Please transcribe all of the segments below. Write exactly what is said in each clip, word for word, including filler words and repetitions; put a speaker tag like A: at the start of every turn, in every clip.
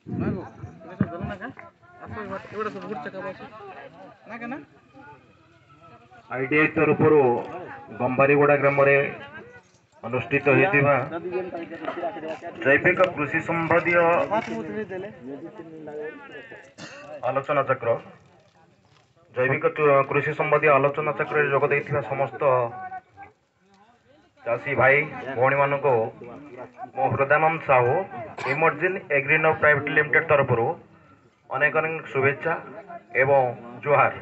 A: Mago, ini सब jalan naga? Apa ini? Ini udah sebut cakap apa? Naga na?
B: IDI तरफରୁ गंबारीगुड़ा ग्राम अनुष्ठित होता जैविक कृषि संबंधी आलोचना चक्र जैविक कृषि संबंधी आलोचना चक्र जोग देथिबा समस्त चाषी भाई भौणी मान को मो Hrudayananda Sahu emerging agrino private limited तरफ अनेक अनेक शुभेच्छा एवं जोहार।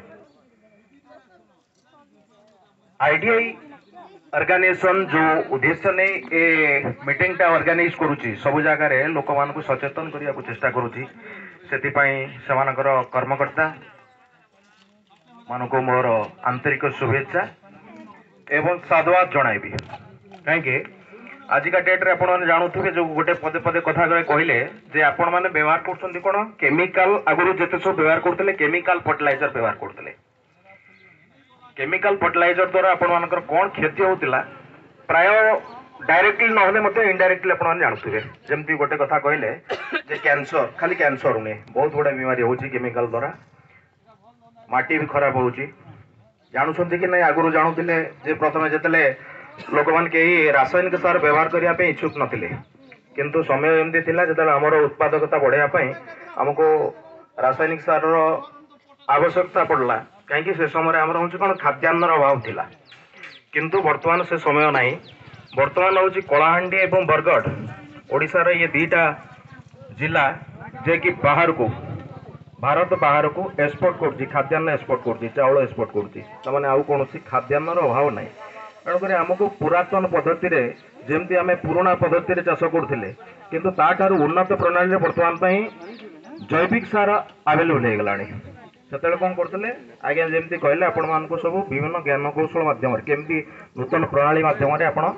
B: आईडीआई ऑर्गेनाइजेशन जो उद्देश्य ने ए मीटिंग टा ऑर्गेनाइज करूची सब जगह रे लोक मान को सचेतन करिया को चेष्टा करूची सेति पई सेमानकर कर्मकर्ता मान को मोर आंतरिक शुभेच्छा एवं साधुवाद जणाइबी कहीं आजिका डेट रे आपण जानूथिबे जो गोटे पदे पदे कथा कहले जे आपण माने व्यवहार करछन्ती कोन केमिकल आगुरु जते सब व्यवहार करथले केमिकल फर्टिलाइजर व्यवहार करथले केमिकल फर्टिलाइजर द्वारा आपण मानकर कोन क्षति होतिला प्राय डायरेक्टली नहले मते इनडायरेक्टली आपण माने जानथुबे जेमती गोटे कथा कहले जे कैंसर खाली कैंसर ने बहुत बड़ा बीमारी होची केमिकल द्वारा माटी भी खराब होची जानुछन्ती कि नै आगुरु जानुथिले जे प्रथमे जेतले लोक मान के रासायनिक सार व्यवहार करिया पे इच्छुक नथिले किंतु समय एमती थिला जेतले हमर उत्पादकता बढ़िया पई हमको रासायनिक सार रो आवश्यकता पड़ला कहीं से समय आम हूँ कौन खाद्यान्नर अभाव थिला किंतु वर्तमान से समय ना वर्तमान हूँ कलाहांडी एवं बरगढ़ ओडिशार ये दीटा जिला जे कि बाहर को भारत बाहर को एक्सपोर्ट कर खाद्यान्न एक्सपोर्ट कर चाउल एक्सपोर्ट कर आउ कौन खाद्यान्नर अभाव ना तेणुक आमको पुरातन पद्धति जमती आम पुराणा पद्धति चाष करते किंतु ताठार उन्नत प्रणाली बर्तमान जैविक सार आवेलेबल हो गलानी से कौन करते आज्ञा जमी कहले आपण मान सब विभिन्न ज्ञान कौशल मध्यम केमती नूतन प्रणाली मध्यम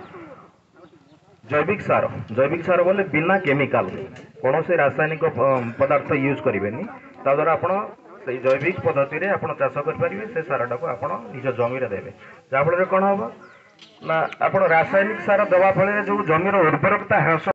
B: जैविक सार जैविक सार बोले बिना केमिकल कौन से रासायनिक पदार्थ यूज करेंगे द्वारा आप जैविक पद्धति आप चाष करेंगे से सारटा को आप निज जमीन देवे जहाँफल कौन हम ना आप रासायनिक सार देवा फल जो जमीर उर्वरकता ह्रास